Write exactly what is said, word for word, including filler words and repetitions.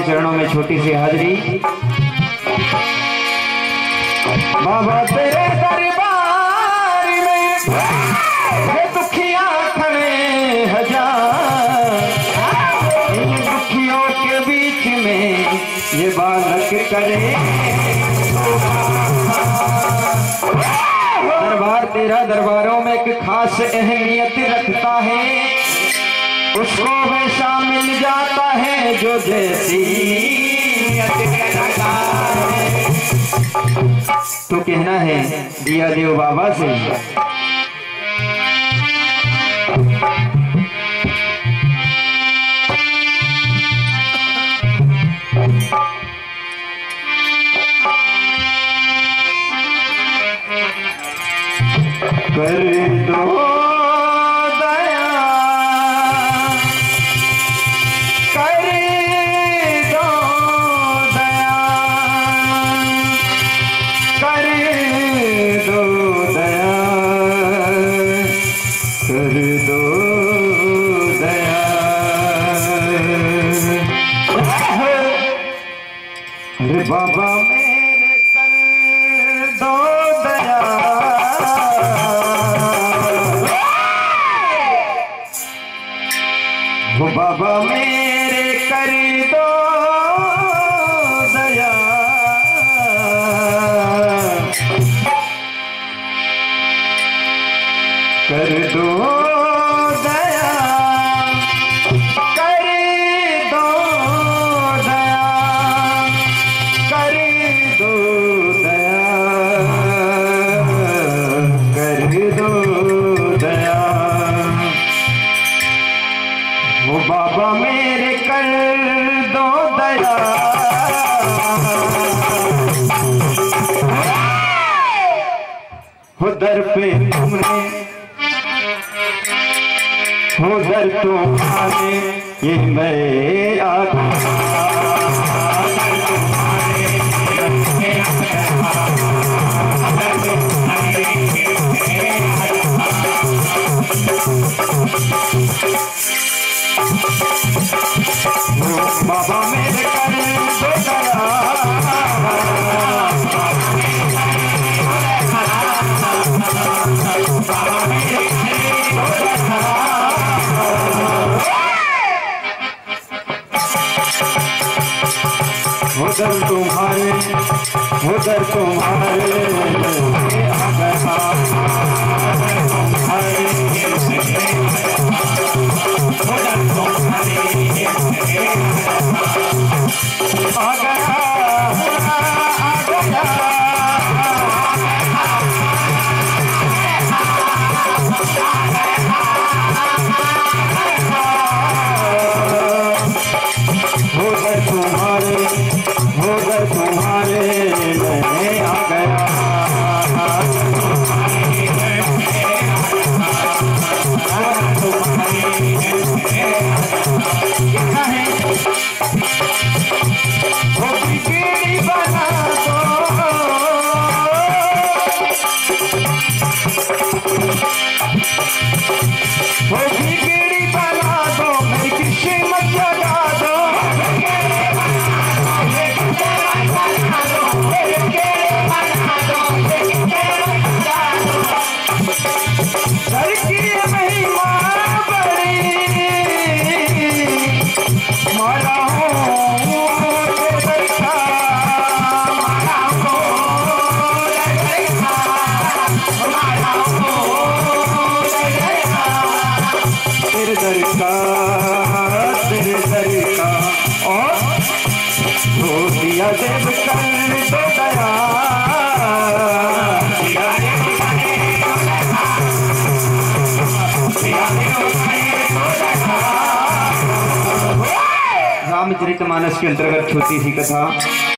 चरणों में छोटी सी हाजिरी। बाबा तेरे दरबार में ये दुखिया खड़े हजार, इन दुखियों के बीच में ये बालक करे। दरबार तेरा दरबारों में एक खास अहमियत रखता है, उसको वैसा मिल जाता है जो जैसी करता है। तो कहना है दिया देव बाबा से, कर दो दया, कर दो दया, कर दो दया, कर दो दया। अरे बाबा मेरे कर दो दया, वो बाबा मेरे कर दो दया, कर दो दया, कर दो दया, कर दो दया, कर दो दया। वो बाबा मेरे कर दो दया, हो दर पे तुमने, हो दर तुम्हारे ये मैं आ बाबा मेरे कर दो दया, उधर तुम्हारे, उधर तुम्हारे आ गया, आ गया, उधर तुम्हारे, उधर तुम्हारे मैं आ गया। वो बिगड़ी बना दो, वो बिगड़ी बना दो, मेरी किस्मत जगा दो, घर की महिमा बड़ी, मारा हूँ तेरे दरका, मारा हूँ तेरे दरका, मारा हूँ तेरे दरका, तेरे दरका। और तो दिया देव कर दो दया, रामचरितमानस के अंतर्गत छोटी सी कथा।